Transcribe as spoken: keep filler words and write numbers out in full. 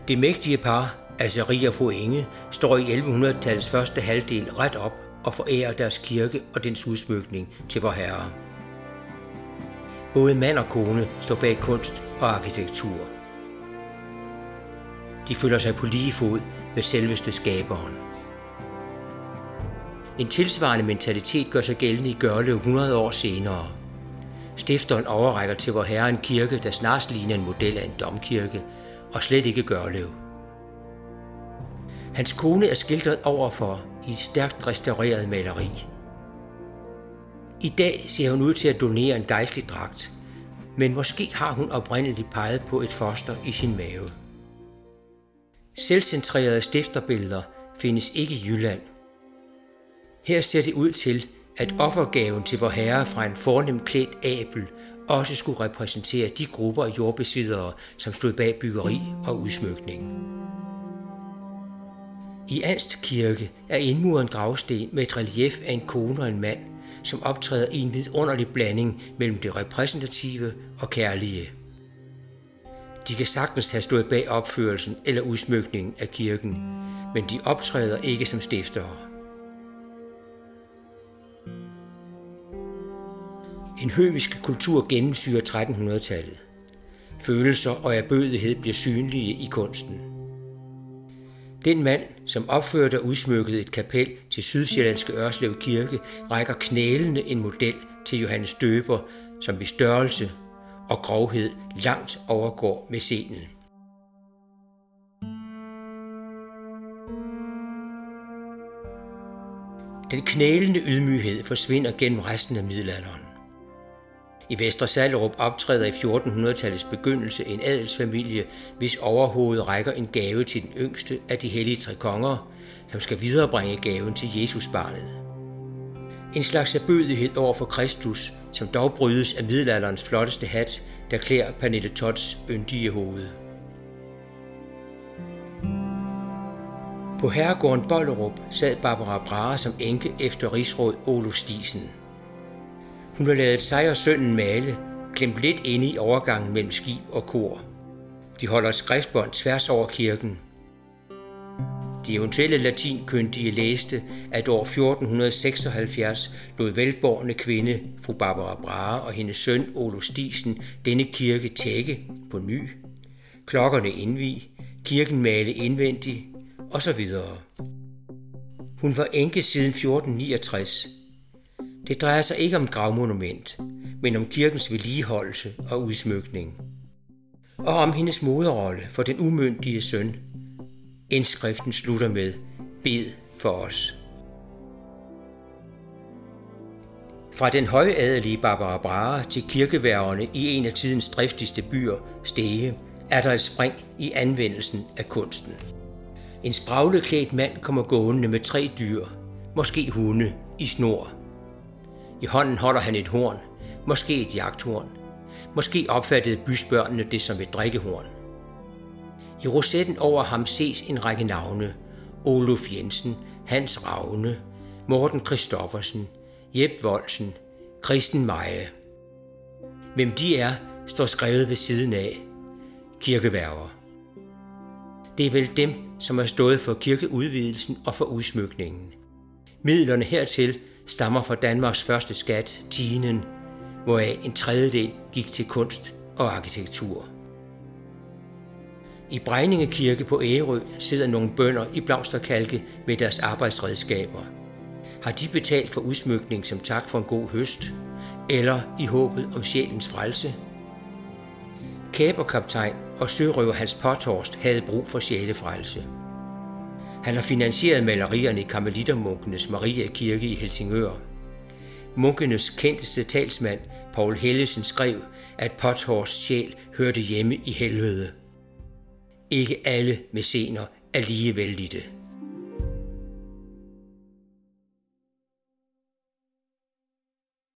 Det mægtige par, Azari og fru Inge, står i elleve hundrede-tallets første halvdel ret op og forærer deres kirke og dens udsmykning til Vorherre. Både mand og kone står bag kunst og arkitektur. De føler sig på lige fod med selveste skaberen. En tilsvarende mentalitet gør sig gældende i Gørlev hundrede år senere. Stifteren overrækker til Vorherre en kirke, der snarest ligner en model af en domkirke, og slet ikke Gørlev. Hans kone er skildret overfor i et stærkt restaureret maleri. I dag ser hun ud til at donere en gejstlig dragt, men måske har hun oprindeligt peget på et foster i sin mave. Selvcentrerede stifterbilleder findes ikke i Jylland. Her ser det ud til, at offergaven til Vorherre fra en fornemt klædt Abel også skulle repræsentere de grupper af jordbesiddere, som stod bag byggeri og udsmykning. I Andst Kirke er indmuret gravsten med et relief af en kone og en mand, som optræder i en vidunderlig blanding mellem det repræsentative og kærlige. De kan sagtens have stået bag opførelsen eller udsmykningen af kirken, men de optræder ikke som stiftere. En høvisk kultur gennemsyrer tretten hundrede-tallet. Følelser og ærbødighed bliver synlige i kunsten. Den mand, som opførte og udsmykkede et kapel til Sydsjællandske Ørslev Kirke, rækker knælende en model til Johannes Døber, som i størrelse og grovhed langt overgår mæcenen. Den knælende ydmyghed forsvinder gennem resten af middelalderen. I Vestre Sallerup optræder i fjorten hundrede-tallets begyndelse en adelsfamilie, hvis overhoved rækker en gave til den yngste af de hellige tre konger, som skal viderebringe gaven til Jesusbarnet. En slags ærbødighed over for Kristus, som dog brydes af middelalderens flotteste hat, der klæder Pernille Thots yndige hoved. På herregården Bollerup sad Barbara Brahe som enke efter rigsråd Olof Stisen. Hun har ladet sig og sønnen male, klemt lidt inde i overgangen mellem skib og kor. De holder et skriftbånd tværs over kirken. De eventuelle latinkyndige læste, at år fjorten seksoghalvfjerds lod velborgne kvinde, fru Barbara Brahe og hendes søn Olof Stisen, denne kirke tække på ny, klokkerne indvig, kirken male indvendigt osv. Hun var enke siden fjorten niogtres. Det drejer sig ikke om et gravmonument, men om kirkens vedligeholdelse og udsmykning. Og om hendes moderrolle for den umyndige søn. Indskriften slutter med: bed for os. Fra den højadelige Barbara Brahe til kirkeværgerne i en af tidens driftigste byer, Stege, er der et spring i anvendelsen af kunsten. En spragleklædt mand kommer gående med tre dyr, måske hunde, i snor. I hånden holder han et horn, måske et jagthorn. Måske opfattede bysbørnene det som et drikkehorn. I rosetten over ham ses en række navne: Olof Jensen, Hans Ravne, Morten Christoffersen, Jep Woldsen, Kristen Meje. Hvem de er, står skrevet ved siden af: kirkeværger. Det er vel dem, som har stået for kirkeudvidelsen og for udsmykningen. Midlerne hertil stammer fra Danmarks første skat, tienden, hvoraf en tredjedel gik til kunst og arkitektur. I Brejninge Kirke på Ærø sidder nogle bønder i blomsterkalke med deres arbejdsredskaber. Har de betalt for udsmykning som tak for en god høst, eller i håbet om sjælens frelse? Kaperkaptajn og sørøver Hans Pothorst havde brug for sjælefrelse. Han har finansieret malerierne i karmelitermunkenes Maria Kirke i Helsingør. Munkenes kendteste talsmand, Paul Hellesen, skrev, at Pothorsts sjæl hørte hjemme i helvede. Ikke alle mæcener er lige vellidte.